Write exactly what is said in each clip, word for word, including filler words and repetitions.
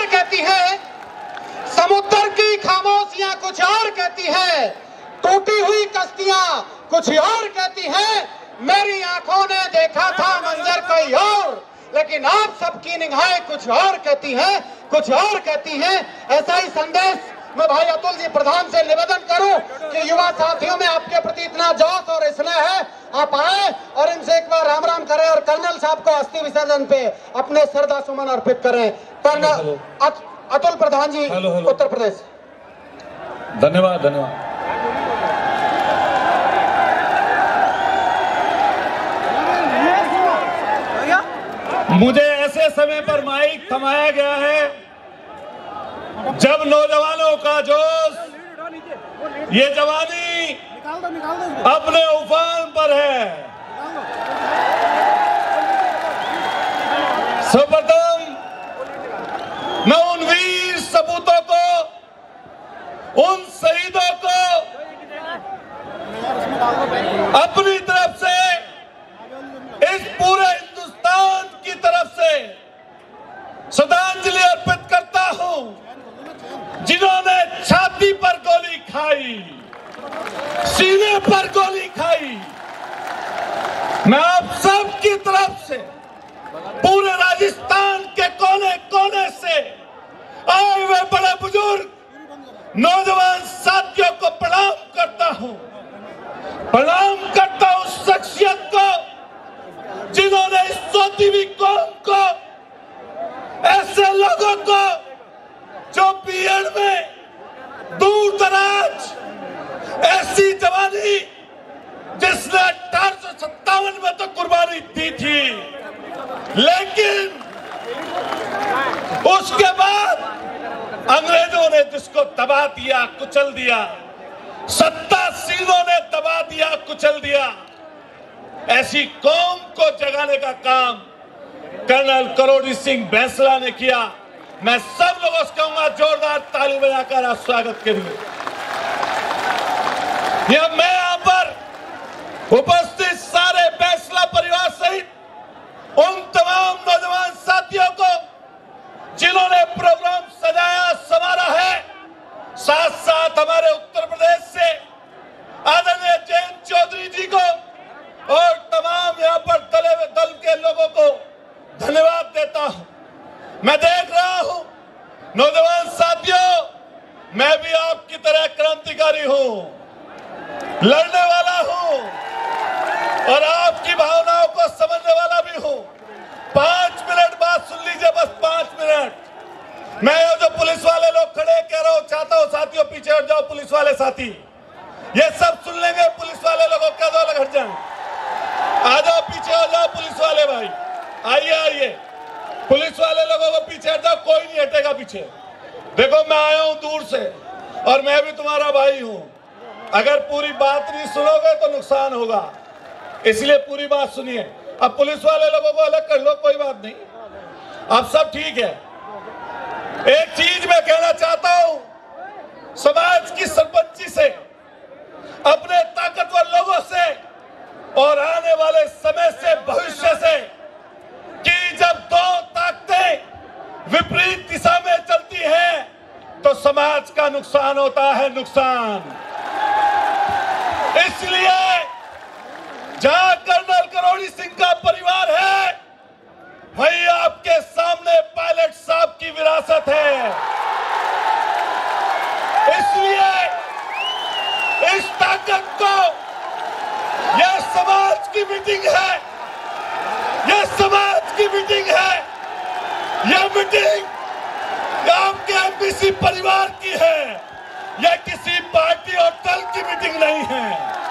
और कहती है, समुद्र की खामोशियां कुछ और कहती है, टूटी हुई कश्तियां कुछ और कहती हैं। मेरी आंखों ने देखा था मंजर कोई और, लेकिन आप सबकी निगाहें कुछ और कहती हैं, कुछ और कहती हैं। ऐसा ही संदेश मैं भाई अतुल जी प्रधान से निवेदन करूं कि युवा साथियों में आपके प्रति इतना जोश और स्नेह है, आप आए और इनसे एक बार राम राम करें और कर्नल साहब को अस्थि विसर्जन पे अपने श्रद्धा सुमन अर्पित करें। कर्नल अतुल प्रधान जी, उत्तर प्रदेश। धन्यवाद धन्यवाद। मुझे ऐसे समय पर माइक थमाया गया है जब नौजवानों का जोश, ये जवानी अपने उफान पर है। सर्वप्रथम मैं उन वीर सपूतों को, उन शहीदों को अपनी तरफ से, इस पूरे हिंदुस्तान की तरफ से श्रद्धांजलि अर्पित करता हूं, जिन्होंने छाती पर गोली खाई, सीने पर गोली खाई। मैं आप सब की तरफ से, पूरे राजस्थान के कोने कोने से आए हुए बड़े बुजुर्ग नौजवान साथियों को प्रणाम करता हूं, प्रणाम करता हूं उस शख्सियत को जिन्होंने इस सोती हुई कौम को, ऐसे लोगों को जो पीएन में दूर दराज, ऐसी जवानी जिसने अठारह सौ सत्तावन में तो कुर्बानी दी थी, लेकिन उसके बाद अंग्रेजों ने जिसको दबा दिया, कुचल दिया, सत्तासीनों ने दबा दिया, कुचल दिया, ऐसी कौम को जगाने का काम कर्नल करोड़ी सिंह बैंसला ने किया। मैं सब लोगों से कहूंगा जोरदार ताली बजाकर आप स्वागत करिए। यह मैं यहां पर उपस्थित सारे बैंसला परिवार सहित उन तमाम नौजवान साथियों को जिन्होंने प्रोग्राम सजाया संवारा है, साथ साथ हमारे उत्तर प्रदेश से आदरणीय जयंत चौधरी जी को और तमाम यहाँ पर दले हुए दल के लोगों को धन्यवाद देता हूं। मैं देख रहा हूं नौजवान साथियों, मैं भी आपकी तरह क्रांतिकारी हूं, लड़ने वाला हूं और आपकी भावनाओं को समझने वाला भी हूं। पांच मिनट बात सुन लीजिए, बस पांच मिनट। मैं जो पुलिस वाले लोग खड़े कह रहा हूं, चाहता हूं साथियों पीछे हट जाओ, पुलिस वाले साथी ये सब सुन लेंगे। पुलिस वाले लोगों कह दो अलग हट जाए, आ जाओ पीछे हो जाओ पुलिस वाले भाई, आइए आइए पुलिस वाले लोगों को पीछे हट जाओ, कोई नहीं हटेगा पीछे। देखो मैं आया हूं दूर से और मैं भी तुम्हारा भाई हूं, अगर पूरी बात नहीं सुनोगे तो नुकसान होगा, इसलिए पूरी बात सुनिए। अब पुलिस वाले लोगों को अलग कर लो, कोई बात नहीं, अब सब ठीक है। एक चीज मैं कहना चाहता हूं समाज की सरपंची से, अपने ताकतवर लोगों से और आने वाले समय से, भविष्य से, कि जब दो ताकतें विपरीत दिशा में चलती हैं तो समाज का नुकसान होता है, नुकसान। इसलिए जहां कर्नल करोड़ी सिंह का परिवार है, वही आपके सामने पायलट साहब की विरासत है। इसलिए इस ताकत को, यह समाज की मीटिंग है, यह समाज की मीटिंग है, यह मीटिंग गांव के एमबीसी परिवार की है, यह किसी पार्टी और दल की मीटिंग नहीं है।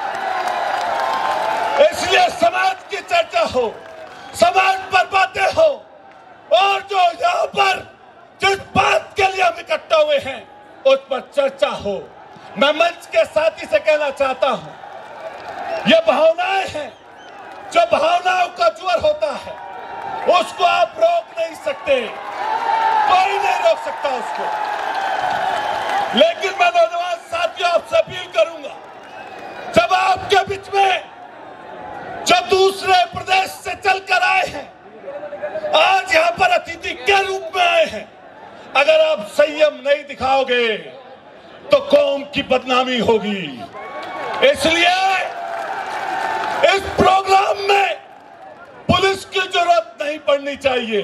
इसलिए समाज की चर्चा हो, समाज पर बातें हो, और जो यहाँ पर जिस बात के लिए हम इकट्ठा हुए हैं उस पर चर्चा हो। मैं मंच के साथी से कहना चाहता हूं, ये भावनाएं हैं, जो भावनाओं का ज्वर होता है उसको आप रोक नहीं सकते, कोई नहीं रोक सकता उसको। लेकिन मैं नौजवान साथियों आपसे अपील करूंगा, जब आपके बीच में जो दूसरे प्रदेश से चलकर आए हैं, आज यहां पर अतिथि के रूप में आए हैं, अगर आप संयम नहीं दिखाओगे तो कौम की बदनामी होगी। इसलिए इस प्रोग्राम में पुलिस की जरूरत नहीं पड़नी चाहिए,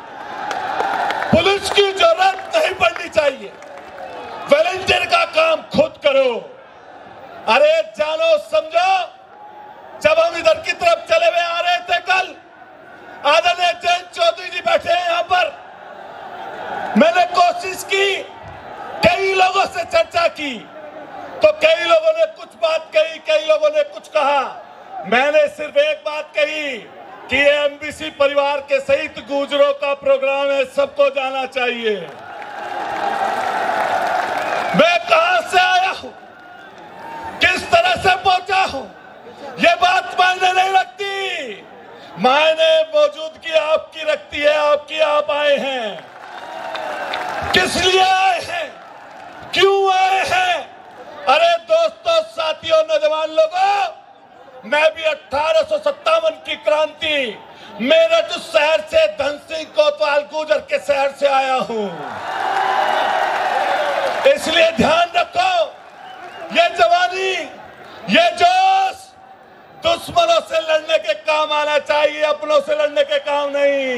पुलिस की जरूरत नहीं पड़नी चाहिए। वॉलंटियर का काम खुद करो। अरे जानो समझो, जब हम इधर की तरफ चले हुए आ रहे थे, कल आदरणीय जयंत चौधरी जी बैठे हैं यहां पर, मैंने कोशिश की, कई लोगों से चर्चा की, तो कई लोगों ने कुछ बात कही, कई लोगों ने कुछ कहा। मैंने सिर्फ एक बात कही कि ये एमबीसी परिवार के सहित गुजरों का प्रोग्राम है, सबको जाना चाहिए। मैं कहां से आया हूं, किस तरह से पहुंचा हूं, ये बात मायने नहीं रखती। मायने मौजूदगी आपकी रखती है, आपकी आप आए हैं, किस लिए आए हैं, क्यों आए हैं। अरे दोस्तों, साथियों, नौजवान लोगों, मैं भी अठारह सौ सत्तावन की क्रांति मेरठ शहर से धन सिंह कोतवाल गुजर के शहर से आया हूं। इसलिए ध्यान रखो, ये जवानी, ये जोश दुश्मनों से लड़ने के काम आना चाहिए, अपनों से लड़ने के काम नहीं।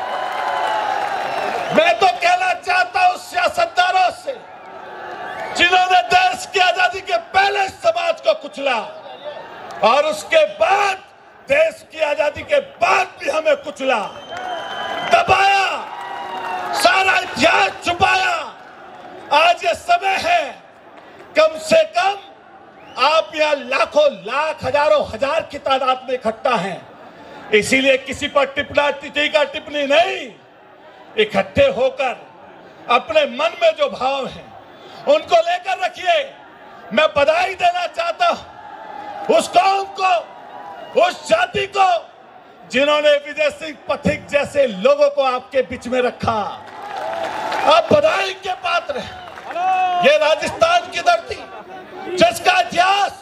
मैं तो कहना चाहता हूं सियासतदारों से, जिन्होंने देश की आजादी के पहले समाज को कुचला और उसके बाद देश की आजादी के बाद भी हमें कुचला, दबाया, सारा इतिहास छुपाया। आज ये समय है, कम से कम आप यहाँ लाखों, लाख, हजारों, हजार की तादाद में इकट्ठा हैं। इसीलिए किसी पर टिप्पणी, टीका टिप्पणी नहीं, इकट्ठे होकर अपने मन में जो भाव हैं उनको लेकर रखिए। मैं बधाई देना चाहता हूं उस कौम को, उस जाति को, जिन्होंने विजय सिंह पथिक जैसे लोगों को आपके बीच में रखा। आप बधाई के पात्र हैं। ये राजस्थान की धरती, जिसका इतिहास,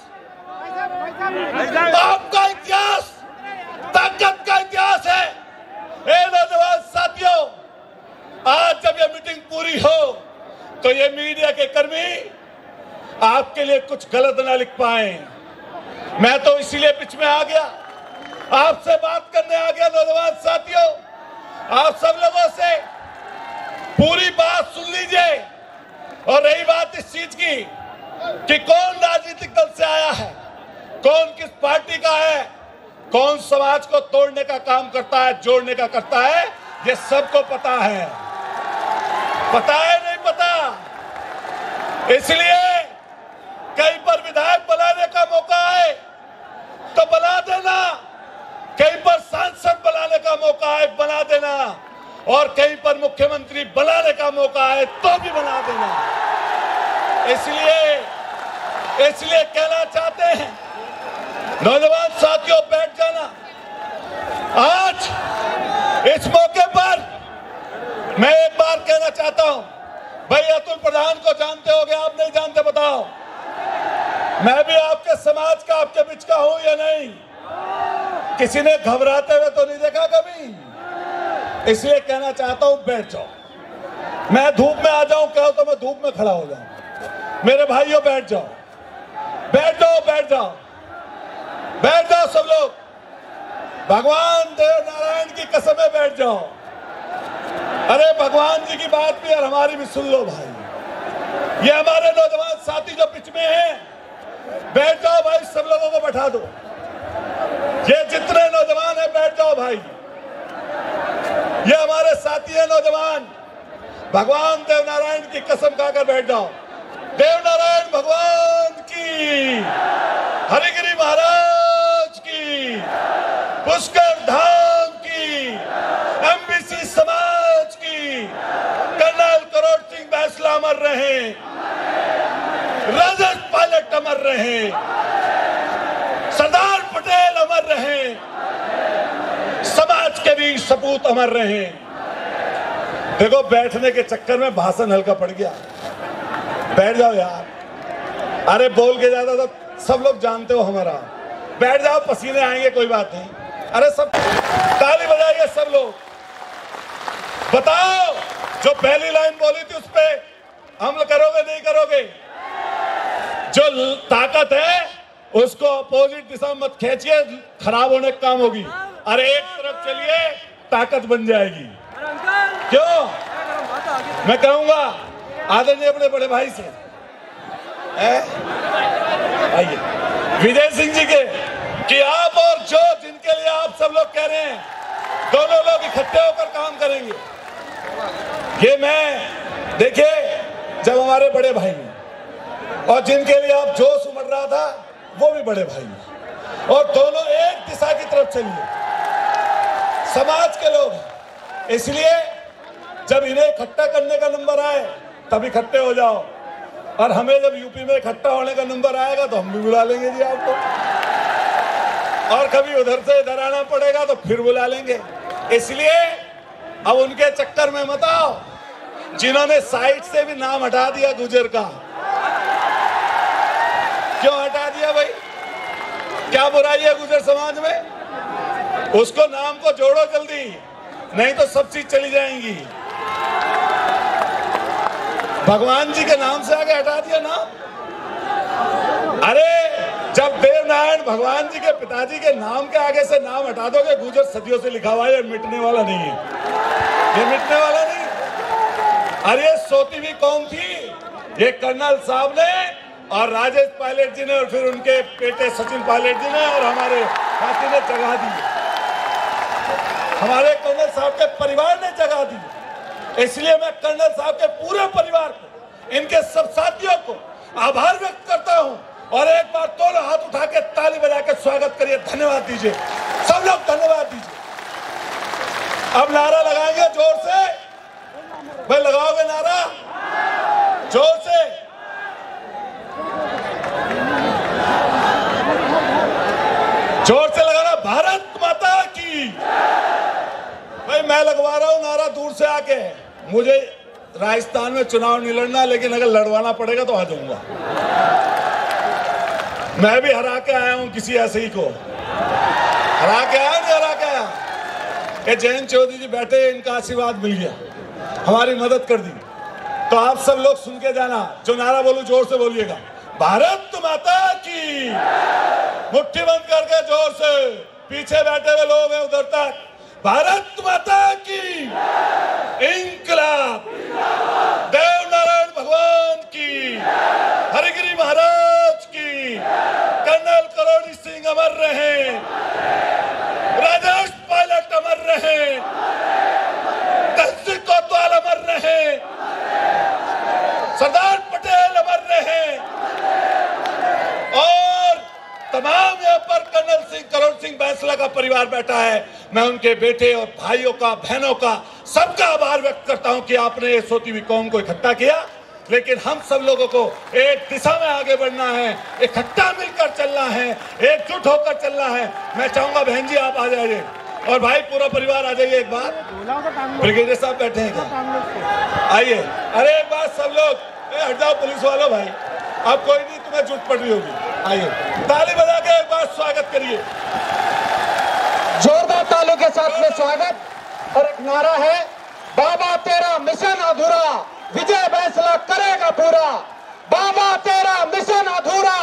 आपका इतिहास, ताकत का इतिहास है। ए नौजवान साथियों, आज जब ये मीटिंग पूरी हो तो ये मीडिया के कर्मी आपके लिए कुछ गलत ना लिख पाए। मैं तो इसीलिए बीच में आ गया, आपसे बात करने आ गया। नौजवान साथियों, आप सब लोगों से पूरी बात सुन लीजिए। और रही बात इस चीज की कि कौन राजनीतिक दल से आया है, कौन किस पार्टी का है, कौन समाज को तोड़ने का काम करता है, जोड़ने का करता है, ये सबको पता है। पता है नहीं पता? इसलिए कहीं पर विधायक बनाने का मौका है तो बना देना, कहीं पर सांसद बनाने का मौका है बना देना, और कहीं पर मुख्यमंत्री बनाने का मौका है तो भी बना देना। इसलिए इसलिए कहना चाहते हैं, नौजवान साथियों, बैठ जाना। आज इस मौके पर मैं एक बार कहना चाहता हूं, भाई अतुल प्रधान को जानते होगे, आप नहीं जानते बताओ। मैं भी आपके समाज का, आपके बीच का हूं या नहीं? किसी ने घबराते हुए तो नहीं देखा कभी। इसलिए कहना चाहता हूं, बैठ जाओ। मैं धूप में आ जाऊं कहो तो मैं धूप में खड़ा हो जाऊं। मेरे भाइयों, बैठ जाओ, बैठ जाओ, बैठ जाओ, बैठ जाओ सब लोग। भगवान देव नारायण की कसम है, बैठ जाओ। अरे भगवान जी की बात भी और हमारी भी सुन लो भाई। ये हमारे नौजवान साथी जो बीच में हैं, बैठ जाओ भाई, सब लोगों को बैठा दो। ये जितने नौजवान हैं, बैठ जाओ भाई। ये हमारे साथी हैं नौजवान, भगवान देव नारायण की कसम खाकर बैठ जाओ। देव नारायण भगवान की, हरिगिरी महाराज की, पुष्कर धाम की, एमबीसी समाज की, कर्नल करोड़ सिंह बैसला अमर रहे, रजत पायलट अमर रहे, सरदार पटेल अमर रहे, समाज के भी सपूत अमर रहे। देखो, बैठने के चक्कर में भाषण हल्का पड़ गया। बैठ जाओ यार। अरे बोल के ज्यादा तो सब लोग जानते हो हमारा। बैठ जाओ, पसीने आएंगे, कोई बात नहीं। अरे सब ताली बजाइए सब लोग। बताओ जो पहली लाइन बोली थी उस पर अमल करोगे नहीं करोगे? जो ताकत है उसको अपोजिट दिशा में मत खींचिए, खराब होने का काम होगी। अरे एक तरफ चलिए, ताकत बन जाएगी। क्यों? मैं कहूंगा आदरणीय अपने बड़े भाई से, आइए विजय सिंह जी के, कि आप और जो जिनके लिए आप सब लोग कह रहे हैं, दोनों लोग इकट्ठे होकर काम करेंगे। ये मैं देखिए, जब हमारे बड़े भाई और जिनके लिए आप जोश उमड़ रहा था वो भी बड़े भाई, और दोनों एक दिशा की तरफ चलिए, समाज के लोग। इसलिए जब इन्हें इकट्ठा करने का नंबर आए तब इकट्ठे हो जाओ, और हमें जब यूपी में इकट्ठा होने का नंबर आएगा तो हम भी बुला लेंगे जी आपको, और कभी उधर से इधर आना पड़ेगा तो फिर बुला लेंगे। इसलिए अब उनके चक्कर में मत आओ, जिन्होंने साइट से भी नाम हटा दिया गुजर का। क्यों हटा दिया भाई? क्या बुराई है गुजर समाज में? उसको नाम को जोड़ो जल्दी, नहीं तो सब चीज चली जाएंगी। भगवान जी के नाम से आगे हटा दिया नाम। अरे जब देवनारायण भगवान जी के पिताजी के नाम के आगे से नाम हटा दोगे, गुजर सदियों से लिखा हुआ है, मिटने वाला नहीं है, ये मिटने वाला नहीं। अरे सोती हुई कौम थी, ये कर्नल साहब ने और राजेश पायलट जी ने और फिर उनके बेटे सचिन पायलट जी ने और हमारे साथी ने जगा दी, हमारे कर्नल साहब के परिवार ने जगा दी। इसलिए मैं कर्नल साहब के पूरे परिवार को, इनके सब साथियों को आभार व्यक्त करता हूं, और एक बार दोनों हाथ उठा के ताली बजा के स्वागत करिए, धन्यवाद दीजिए, सब लोग धन्यवाद दीजिए। अब नारा लगाएंगे जोर से, भाई लगाओगे नारा जोर से? जोर से लगाना, भारत माता की। भाई मैं लगवा रहा हूं नारा दूर से आके, मुझे राजस्थान में चुनाव नहीं लड़ना, लेकिन अगर लड़वाना पड़ेगा तो आ जाऊंगा। मैं भी हरा के आया हूं किसी ऐसे ही को, हरा के आया नहीं हरा के आया। ये जयंत चौधरी जी बैठे, इनका आशीर्वाद मिल गया, हमारी मदद कर दी। तो आप सब लोग सुन के जाना, जो नारा बोलूं जोर से बोलिएगा, भारत माता की। मुट्ठी बंद करके जोर से, पीछे बैठे हुए लोग हैं उधर तक, भारत माता की। इंकलाब, देवनारायण भगवान की, हरिगिरी महाराज की, कर्नल करोड़ी सिंह अमर रहे, राजेश पायलट अमर रहे, तहसील कोतवाल अमर रहे, सरदार पटेल अमर रहे, और तमाम यहाँ पर कर्नल सिंह करोड़ सिंह बैंसला का परिवार बैठा है। मैं उनके बेटे और भाइयों का, बहनों का, सबका आभार व्यक्त करता हूं कि आपने ये सोती हुई कौम को इकट्ठा किया। लेकिन हम सब लोगों को एक दिशा में आगे बढ़ना है, इकट्ठा मिलकर चलना है, एकजुट होकर चलना है। मैं चाहूंगा बहन जी आप आ जाइए, और भाई पूरा परिवार आ जाइए। एक बार ब्रिगेडियर साहब बैठे हैं क्या? आइए। अरे एक बार सब लोग हट जाओ, पुलिस वालों भाई, अब कोई नहीं, तुम्हें जुट पड़ रही होगी। आइए, ताली बजा के एक बार स्वागत करिए, जोरदार ताली के साथ में स्वागत। और एक नारा है, बाबा तेरा मिशन अधूरा, विजय बैंसला करेगा पूरा। बाबा तेरा मिशन अधूरा,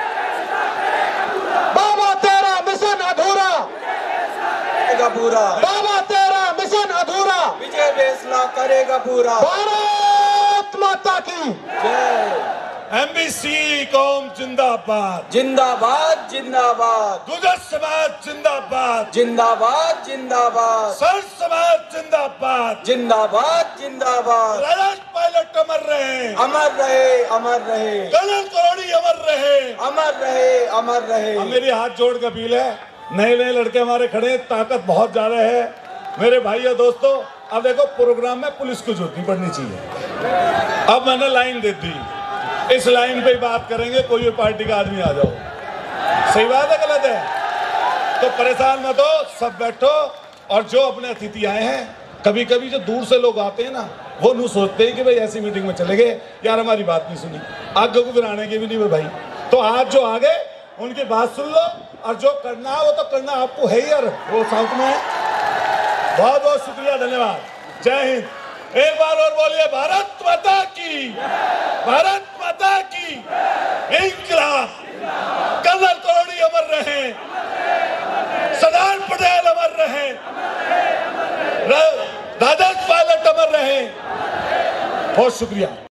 बाबा तेरा मिशन अधूरा, पूरा बाबा तेरा मिशन अधूरा, विजय बैंसला करेगा पूरा। भारत माता की जय। एमबीसी कौम जिंदाबाद, जिंदाबाद जिंदाबाद, गुजर समाज जिंदाबाद, जिंदाबाद जिंदाबाद, सर समाज जिंदाबाद, जिंदाबाद जिंदाबाद। राजेश पायलट अमर रहे, अमर रहे अमर रहे, कर्नल करोड़ी अमर रहे, अमर रहे अमर रहे। अब मेरी हाथ जोड़ के अपील है, नए नए लड़के हमारे खड़े, ताकत बहुत ज्यादा है मेरे भाइयों दोस्तों। अब देखो, प्रोग्राम में पुलिस को जरूरत नहीं पड़नी चाहिए। अब मैंने लाइन दे दी, इस लाइन पे बात करेंगे, कोई भी पार्टी का आदमी आ जाओ। सही बात है गलत है? तो परेशान मत हो, सब बैठो। और जो अपने अतिथि आए हैं, कभी कभी जो दूर से लोग आते हैं ना, वो नहीं सोचते हैं कि भाई ऐसी मीटिंग में चले गए, यार हमारी बात नहीं सुनी, आगे को फिर आने की भी नहीं भाई। तो आज जो आ गए उनकी बात सुन लो, और जो करना है वो तो करना आपको है ही, यार वो साउथ में है। बहुत बहुत शुक्रिया, धन्यवाद, जय हिंद। एक बार और बोलिए, भारत माता की, भारत माता की। इंकलाब। कर्नल करोड़ी अमर रहे, सरदार पटेल अमर रहे, राजेश पायलट अमर रहे। बहुत शुक्रिया।